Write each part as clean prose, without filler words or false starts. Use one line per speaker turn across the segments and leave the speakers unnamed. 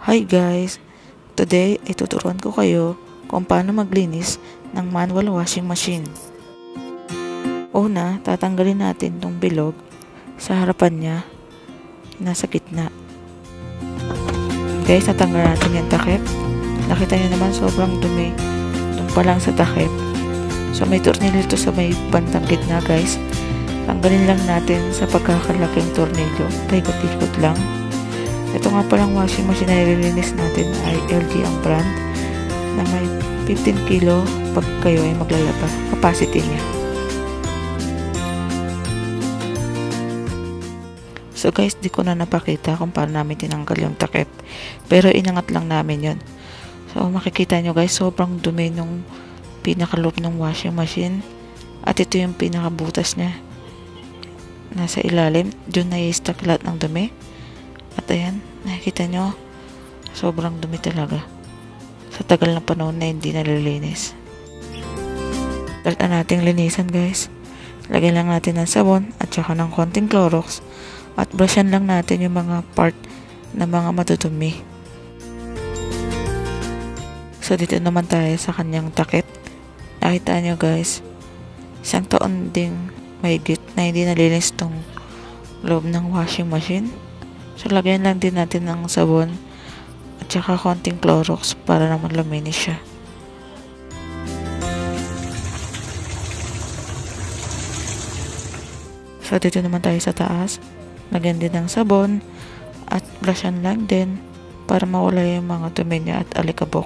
Hi guys! Today ay tuturuan ko kayo kung paano maglinis ng manual washing machine. Una, tatanggalin natin itong bilog sa harapan niya, nasa gitna. Guys, natanggal natin yung takip. Nakita nyo naman sobrang dumi. Doon pa lang sa takip. So may tornilyo ito sa may bandang gitna guys. Tanggalin lang natin sa pagkakalaking tornilyo. Paikot-ikot lang. Ito nga palang washing machine na nililinis natin ay LG ang brand na may 15 kilo pag kayo ay maglalaba. Capacity niya. So guys, di ko na napakita kung paano namin tinanggal yung takip. Pero inangat lang namin yun. So makikita nyo guys, sobrang dumi nung pinakaloob ng washing machine. At ito yung pinakabutas niya. Nasa ilalim. Doon na i-stack lahat ng dumi. At ayan, nakikita nyo, sobrang dumi talaga. Sa tagal ng panahon na hindi nalilinis. Start na nating linisan guys. Lagyan lang natin ng sabon at saka ng konting Clorox. At brushan lang natin yung mga part na mga matutumi. So dito naman tayo sa kanyang takip. Nakita nyo guys, isang taon ding mahigit na hindi nalilinis tong loob ng washing machine. So, lagyan lang din natin ng sabon at saka konting Clorox para naman luminis siya. So, dito naman tayo sa taas. Lagyan din ng sabon at brushan lang din para mawala yung mga dumi niya at alikabok.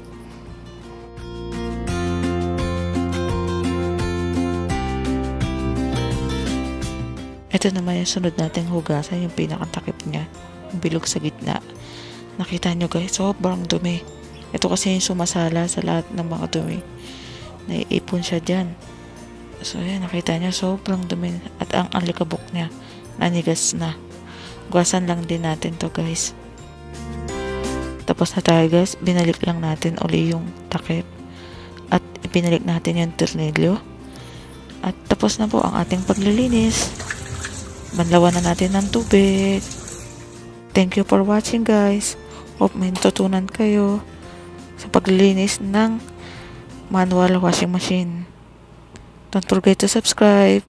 Ito naman yung sunod nating hugasan, yung pinakatakip niya. Bilog sa gitna. Nakita nyo guys, sobrang dumi. Ito kasi yung sumasala sa lahat ng mga dumi. Naiipon siya dyan. So yan, nakita nyo, sobrang dumi. At ang alikabok niya, nanigas na. Guwasan lang din natin to guys. Tapos na tayo guys, binalik lang natin uli yung takip. At ibinalik natin yung tornilyo. At tapos na po ang ating paglilinis. Banlawan na natin ng tubig. Thank you for watching guys. Hope may natutunan kayo sa paglilinis ng manual washing machine. Don't forget to subscribe.